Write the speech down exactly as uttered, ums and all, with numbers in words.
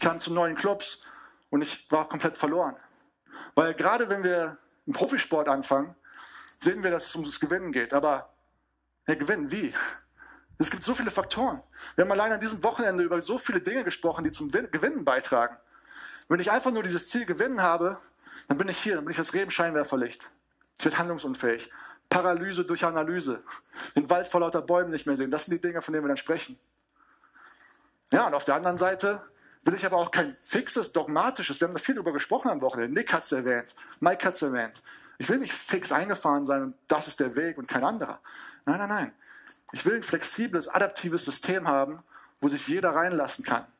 kam zu neuen Clubs und ich war komplett verloren. Weil gerade wenn wir im Profisport anfangen, sehen wir, dass es um das Gewinnen geht. Aber ja, gewinnen, wie? Es gibt so viele Faktoren. Wir haben allein an diesem Wochenende über so viele Dinge gesprochen, die zum Gewinnen beitragen. Wenn ich einfach nur dieses Ziel Gewinnen habe, dann bin ich hier, dann bin ich das Regenscheinwerferlicht. Ich werde handlungsunfähig. Paralyse durch Analyse. Den Wald vor lauter Bäumen nicht mehr sehen. Das sind die Dinge, von denen wir dann sprechen. Ja, und auf der anderen Seite will ich aber auch kein fixes, dogmatisches, wir haben da viel darüber gesprochen am Wochenende. Nick hat es erwähnt, Mike hat es erwähnt. Ich will nicht fix eingefahren sein und das ist der Weg und kein anderer. Nein, nein, nein. Ich will ein flexibles, adaptives System haben, wo sich jeder reinlassen kann.